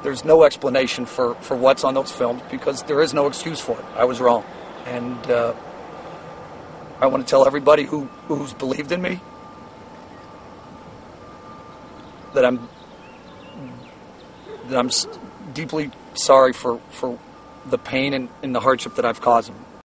There's no explanation for what's on those films because there is no excuse for it. I was wrong. And I want to tell everybody who's believed in me that I'm deeply sorry for the pain and the hardship that I've caused them.